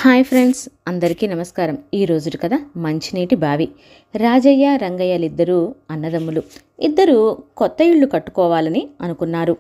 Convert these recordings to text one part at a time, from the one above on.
Hi friends, అందరికీ నమస్కారం. ఈ రోజు కథ మంచినీటి బావి. రాజయ్య రంగయ్యలిద్దరూ అన్నదమ్ములు. ఇద్దరూ కొత్త ఇళ్ళు కట్టుకోవాలని అనుకున్నారు.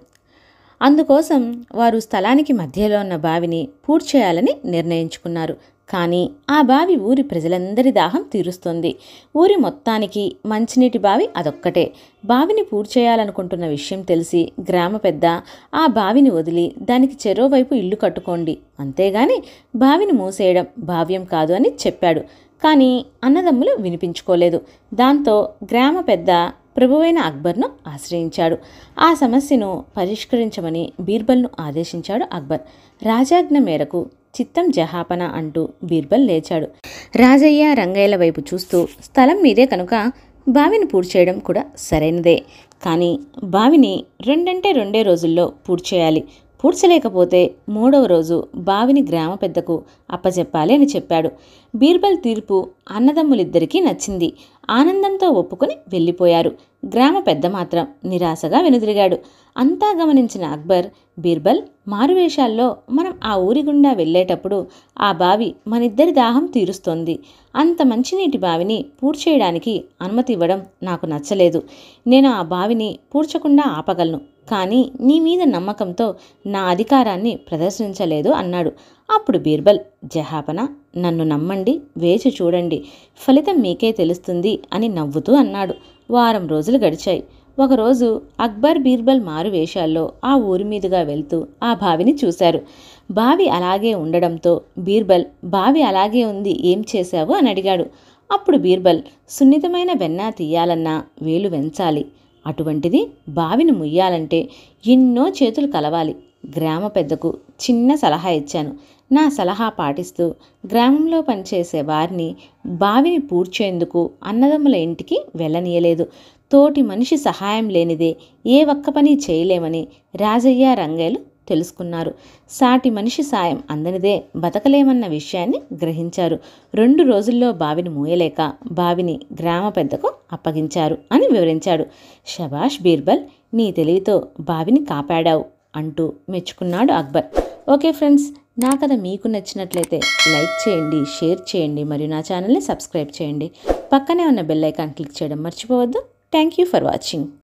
అందుకోసం వారు స్థలానికి మధ్యలో ఉన్న బావిని పూడ్చేయాలని నిర్ణయించుకున్నారు. కానీ ఆ బావి ఊరి ప్రజలందరి దాహం తీరుస్తుంది. ఊరి మొత్తానికి మంచినీటి బావి అదొక్కటే. బావిని పూడ్చేయాలనుకుంటున్న విషయం తెలిసి గ్రామ పెద్ద ఆ బావిని వదిలి దానికి చెరోవైపు ఇల్లు కట్టుకోండి, అంతేగాని బావిని మూసేయడం భావ్యం కాదు అని చెప్పాడు. కానీ అన్నదమ్ములు వినిపించుకోలేదు. దాంతో గ్రామ పెద్ద ప్రభువైన అక్బర్ను ఆశ్రయించాడు. ఆ సమస్యను పరిష్కరించమని బీర్బల్ను ఆదేశించాడు అక్బర్. రాజాజ్ఞ మేరకు చిత్తం జహాపన అంటూ బీర్బల్ లేచాడు. రాజయ్య రంగయ్యల వైపు చూస్తూ, స్థలం మీదే కనుక బావిని పూడ్చేయడం కూడా సరైనదే. కానీ బావిని రెండే రోజుల్లో పూడ్చేయాలి. పూడ్చలేకపోతే 3వ రోజు బావిని గ్రామ పెద్దకు అప్పచెప్పాలి అని చెప్పాడు. బీర్బల్ తీర్పు అన్నదమ్ములిద్దరికీ నచ్చింది. ఆనందంతో ఒప్పుకొని వెళ్ళిపోయారు. గ్రామ పెద్ద మాత్రం నిరాశగా వెనుదిరిగాడు. అంతా గమనించిన అక్బర్, బీర్బల్, మారువేషాల్లో మనం ఆ ఊరి గుండా వెళ్ళేటప్పుడు ఆ బావి మనిద్దరి దాహం తీరుస్తోంది. అంత మంచినీటి బావిని పూడ్చేయడానికి అనుమతి ఇవ్వడం నాకు నచ్చలేదు. నేను ఆ బావిని పూడ్చకుండా ఆపగలను, కానీ నీ మీద నమ్మకంతో నా అధికారాన్ని ప్రదర్శించలేదు అన్నాడు. అప్పుడు బీర్బల్, జహాపన, నన్ను నమ్మండి, వేచి చూడండి, ఫలితం మీకే తెలుస్తుంది అని నవ్వుతూ అన్నాడు. వారం రోజులు గడిచాయి. ఒకరోజు అక్బర్, బీర్బల్ మారు వేషాల్లో ఆ ఊరి మీదుగా వెళ్తూ ఆ బావిని చూశారు. బావి అలాగే ఉండడంతో బీర్బల్, బావి అలాగే ఉంది, ఏం చేశావు అని అడిగాడు. అప్పుడు బీర్బల్, సున్నితమైన వెన్న తీయాలన్నా వేలు వెంచాలి, అటువంటిది బావిని ముయ్యాలంటే ఎన్నో చేతులు కలవాలి. గ్రామ పెద్దకు చిన్న సలహా ఇచ్చాను. నా సలహా పాటిస్తూ గ్రామంలో పనిచేసే వారిని బావిని పూడ్చేందుకు అన్నదమ్ముల ఇంటికి వెళ్ళనీయలేదు. తోటి మనిషి సహాయం లేనిదే ఏ ఒక్క పని చేయలేమని రాజయ్య రంగయ్యలు తెలుసుకున్నారు. సాటి మనిషి సాయం అందనిదే బతకలేమన్న విషయాన్ని గ్రహించారు. 2 రోజుల్లో బావిని మూయలేక బావిని గ్రామ పెద్దకు అప్పగించారు అని వివరించాడు. శబాష్ బీర్బల్, నీ తెలివితో బావిని కాపాడావు అంటూ మెచ్చుకున్నాడు అక్బర్. ఓకే ఫ్రెండ్స్, నా కథ మీకు నచ్చినట్లయితే లైక్ చేయండి, షేర్ చేయండి, మరియు నా ఛానల్ని సబ్స్క్రైబ్ చేయండి. పక్కనే ఉన్న బెల్ ఐకాన్ క్లిక్ చేయడం మర్చిపోవద్దు. Thank you for watching.